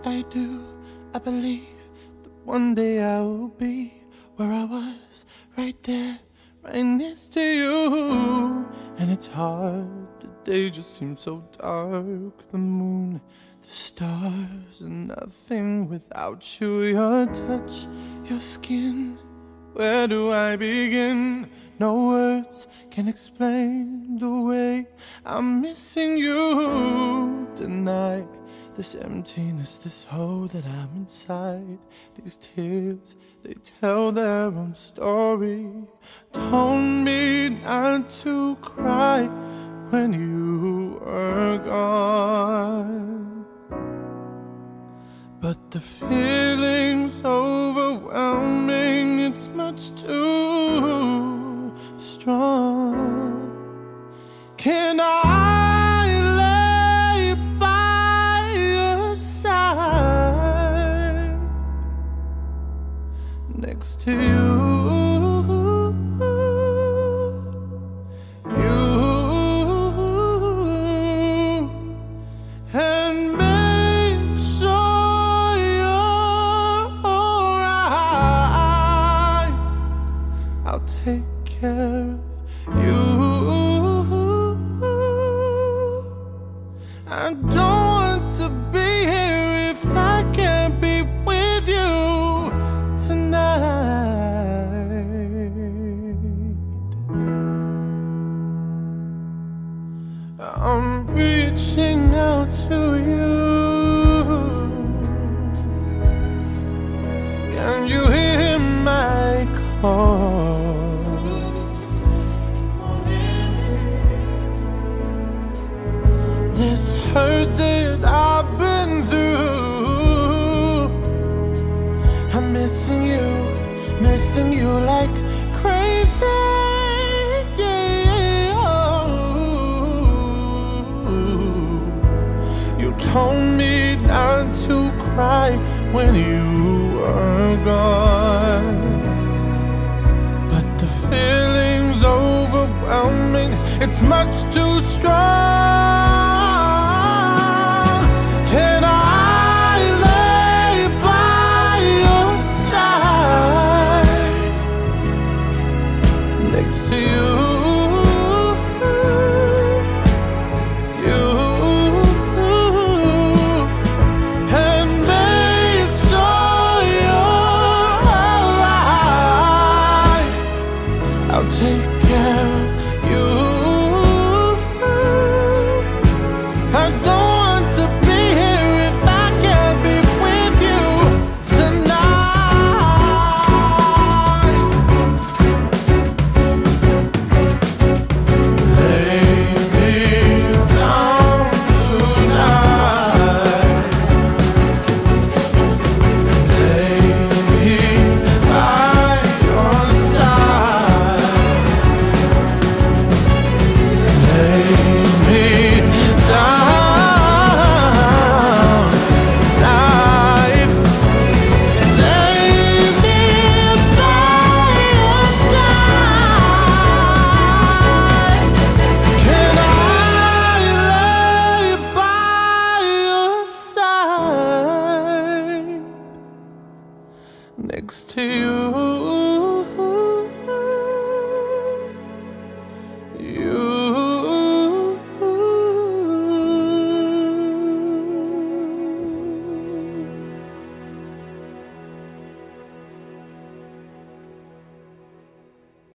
I do. I believe that one day I will be where I was, right there, right next to you. And it's hard, the day just seems so dark. The moon, the stars, and nothing without you. Your touch, your skin, where do I begin? No words can explain the way I'm missing you tonight. This emptiness, this hole that I'm inside. These tears, they tell their own story. Told me not to cry when you were gone. But the feeling's overwhelming, it's much too strong. Can I lay by your side, next to you? Take care of you. I don't want to be here if I can't be with you tonight. I'm reaching out to you. Can you hear my call? This hurt that I've been through, I'm missing you like crazy. Yeah. You told me not to cry when you were gone, but the feeling's overwhelming, it's much too strong. I'll take care of you. I don't want to be here if I can't be with you tonight. Lay me down tonight. Lay me by your side. Next to you.